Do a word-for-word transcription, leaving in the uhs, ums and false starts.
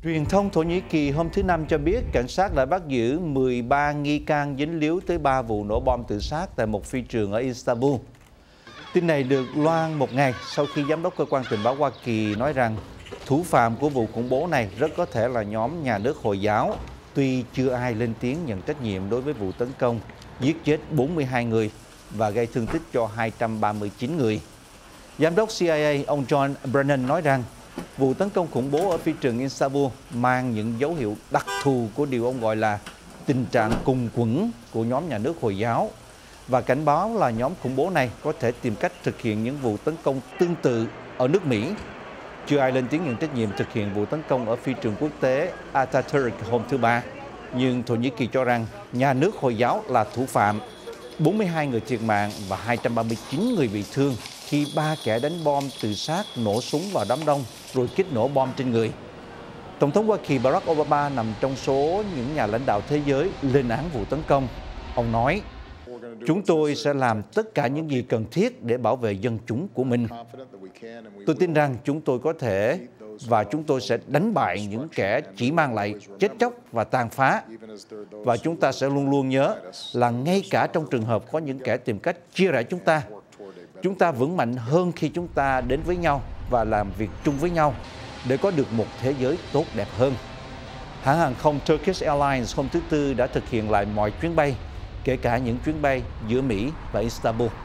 Truyền thông Thổ Nhĩ Kỳ hôm thứ Năm cho biết cảnh sát đã bắt giữ mười ba nghi can dính líu tới ba vụ nổ bom tự sát tại một phi trường ở Istanbul. Tin này được loan một ngày sau khi Giám đốc Cơ quan Tình báo Hoa Kỳ nói rằng thủ phạm của vụ khủng bố này rất có thể là nhóm nhà nước Hồi giáo, tuy chưa ai lên tiếng nhận trách nhiệm đối với vụ tấn công giết chết bốn mươi hai người và gây thương tích cho hai trăm ba mươi chín người. Giám đốc C I A ông John Brennan nói rằng vụ tấn công khủng bố ở phi trường Istanbul mang những dấu hiệu đặc thù của điều ông gọi là tình trạng cùng quẫn của nhóm nhà nước Hồi giáo và cảnh báo là nhóm khủng bố này có thể tìm cách thực hiện những vụ tấn công tương tự ở nước Mỹ. Chưa ai lên tiếng nhận trách nhiệm thực hiện vụ tấn công ở phi trường quốc tế Ataturk hôm thứ Ba, nhưng Thổ Nhĩ Kỳ cho rằng nhà nước Hồi giáo là thủ phạm. bốn mươi hai người thiệt mạng và hai trăm ba mươi chín người bị thương khi ba kẻ đánh bom tự sát nổ súng vào đám đông rồi kích nổ bom trên người. Tổng thống Hoa Kỳ Barack Obama nằm trong số những nhà lãnh đạo thế giới lên án vụ tấn công. Ông nói, chúng tôi sẽ làm tất cả những gì cần thiết để bảo vệ dân chúng của mình. Tôi tin rằng chúng tôi có thể và chúng tôi sẽ đánh bại những kẻ chỉ mang lại chết chóc và tàn phá. Và chúng ta sẽ luôn luôn nhớ là ngay cả trong trường hợp có những kẻ tìm cách chia rẽ chúng ta, chúng ta vững mạnh hơn khi chúng ta đến với nhau và làm việc chung với nhau để có được một thế giới tốt đẹp hơn. Hãng hàng không Turkish Airlines hôm thứ Tư đã thực hiện lại mọi chuyến bay, kể cả những chuyến bay giữa Mỹ và Istanbul.